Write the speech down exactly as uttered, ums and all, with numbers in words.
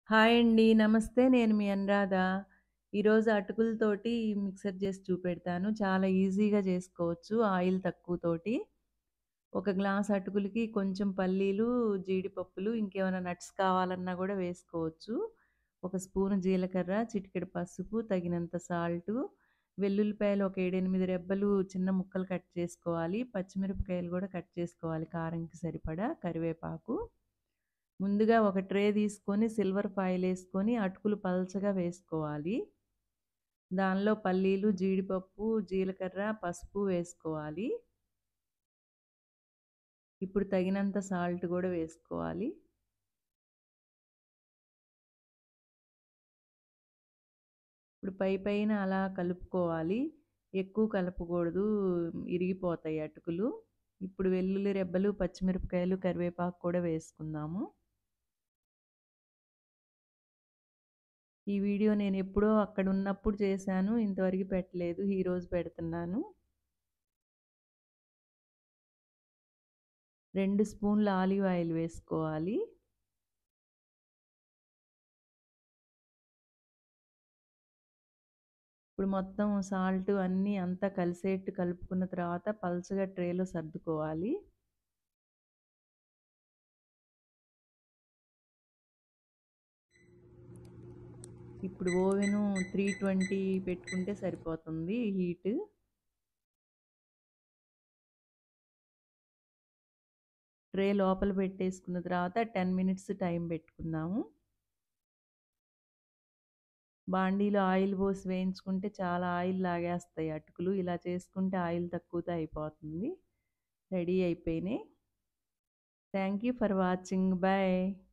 Hi అండి. నమస్తే. నేను మీ అనురాధ. ఈరోజు అటుకులతోటి మిక్సర్ చేసి చూపెడతాను. చాలా ఈజీగా చేసుకోవచ్చు ఆయిల్ తక్కువతోటి. ఒక గ్లాస్ అటుకులకి కొంచెం పల్లీలు, జీడిపప్పులు, ఇంకేమైనా నట్స్ కావాలన్నా గూడా వేసుకోవచ్చు. ఒక స్పూను జీలకర్ర, చిటికెడు పసుపు, తగినంత సాల్టు, వెల్లుల్లిపాయలు ఒక ఏడు, ఎనిమిది రెబ్బలు చిన్న ముక్కలు కట్ చేసుకోవాలి. పచ్చిమిరపకాయలు గూడా కట్ చేసుకోవాలి కారంకి సరిపడా, కరివేపాకు. ముందుగా ఒక ట్రే తీసుకొని సిల్వర్ ఫాయిల్ ఏసుకొని అటుకులు పల్చగా వేసుకోవాలి. దానిలో పల్లీలు, జీడిపప్పు, జీలకర్ర, పసుపు వేసుకోవాలి. ఇప్పుడు తగినంత సాల్ట్ గూడా వేసుకోవాలి. ఇప్పుడు పైపైన అలా కలుపుకోవాలి. ఎక్కువ కలపకూడదు, ఇరిగిపోతాయి అటుకులు. ఇప్పుడు వెల్లుల్లి రెబ్బలు, పచ్చిమిరపకాయలు, కరివేపాకు కూడా వేసుకుందాము. ఈ వీడియో నేనెప్పుడో అక్కడున్నప్పుడు చేశాను. ఇంతవరకు పెట్టలేదు. ఈరోజు పెడుతున్నాను. రెండు స్పూన్ల ఆలివ్ ఆయిల్ వేసుకోవాలి. ఇప్పుడు మొత్తం సాల్ట్ అన్నీ అంతా కలిసేట్టు కలుపుకున్న తర్వాత పల్చగా ట్రేలో సర్దుకోవాలి. ఇప్పుడు ఓవెను త్రీ ట్వంటీ పెట్టుకుంటే సరిపోతుంది హీట్. ట్రే లోపల పెట్టేసుకున్న తర్వాత టెన్ మినిట్స్ టైం పెట్టుకుందాము. బాండీలో ఆయిల్ పోసి వేయించుకుంటే చాలా ఆయిల్ లాగేస్తాయి అటుకులు. ఇలా చేసుకుంటే ఆయిల్ తక్కువతో అయిపోతుంది. రెడీ అయిపోయినాయి. Thank you for watching. Bye.